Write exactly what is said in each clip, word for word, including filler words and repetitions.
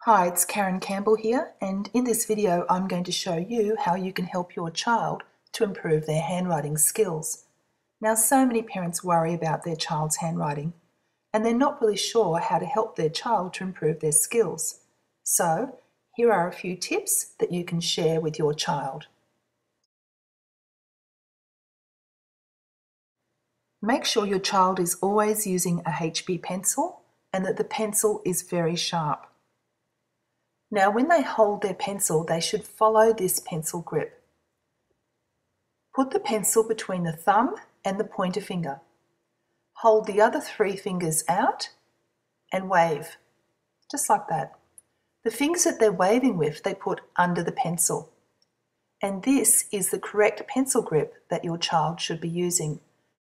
Hi, it's Karen Campbell here, and in this video I'm going to show you how you can help your child to improve their handwriting skills. Now, so many parents worry about their child's handwriting, and they're not really sure how to help their child to improve their skills. So, here are a few tips that you can share with your child. Make sure your child is always using a H B pencil and that the pencil is very sharp. Now, when they hold their pencil, they should follow this pencil grip. Put the pencil between the thumb and the pointer finger. Hold the other three fingers out and wave, just like that. The fingers that they're waving with, they put under the pencil. And this is the correct pencil grip that your child should be using.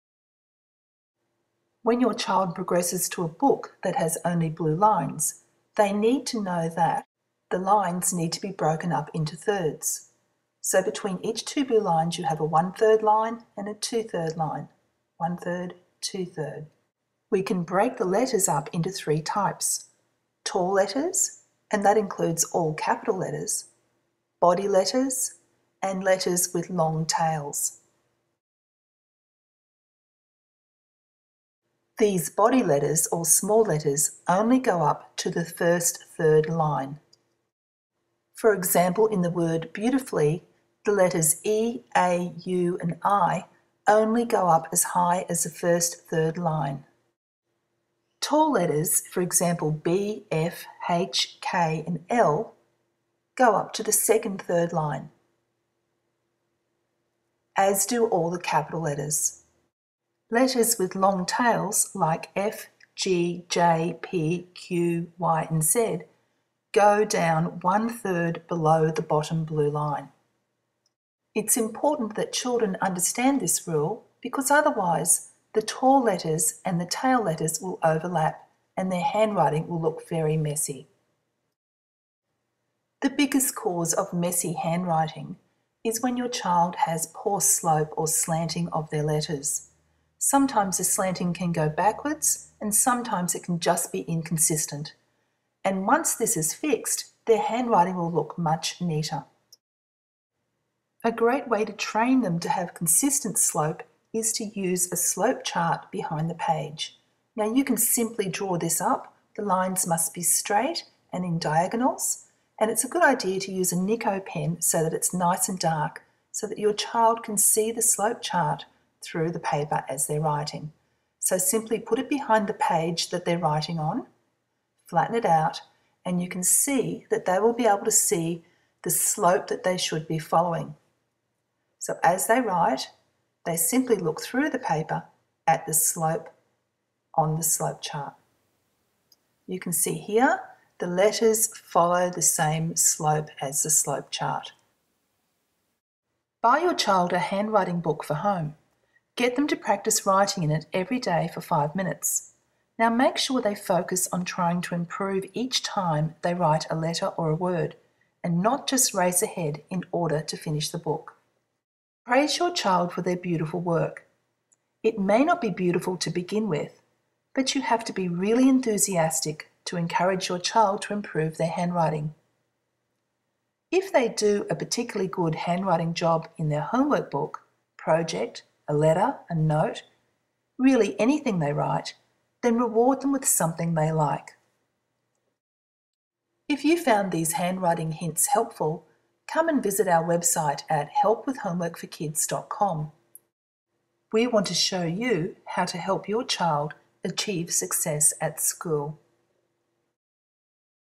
When your child progresses to a book that has only blue lines, they need to know that the lines need to be broken up into thirds. So between each two blue lines you have a one-third line and a two-third line. One-third, two-third. We can break the letters up into three types. Tall letters, and that includes all capital letters, body letters, and letters with long tails. These body letters or small letters only go up to the first third line. For example, in the word beautifully, the letters E, A, U and I only go up as high as the first third line. Tall letters, for example B, F, H, K and L, go up to the second third line, as do all the capital letters. Letters with long tails like F, G, J, P, Q, Y and Z go down one-third below the bottom blue line. It's important that children understand this rule because otherwise the tall letters and the tail letters will overlap and their handwriting will look very messy. The biggest cause of messy handwriting is when your child has poor slope or slanting of their letters. Sometimes the slanting can go backwards and sometimes it can just be inconsistent. And once this is fixed, their handwriting will look much neater. A great way to train them to have consistent slope is to use a slope chart behind the page. Now you can simply draw this up. The lines must be straight and in diagonals, and it's a good idea to use a Nico pen so that it's nice and dark, so that your child can see the slope chart through the paper as they're writing. So simply put it behind the page that they're writing on, flatten it out, and you can see that they will be able to see the slope that they should be following. So as they write, they simply look through the paper at the slope on the slope chart. You can see here the letters follow the same slope as the slope chart. Buy your child a handwriting book for home. Get them to practice writing in it every day for five minutes. Now make sure they focus on trying to improve each time they write a letter or a word, and not just race ahead in order to finish the book. Praise your child for their beautiful work. It may not be beautiful to begin with, but you have to be really enthusiastic to encourage your child to improve their handwriting. If they do a particularly good handwriting job in their homework book, project, a letter, a note, really anything they write, then reward them with something they like. If you found these handwriting hints helpful, come and visit our website at help with homework for kids dot com. We want to show you how to help your child achieve success at school.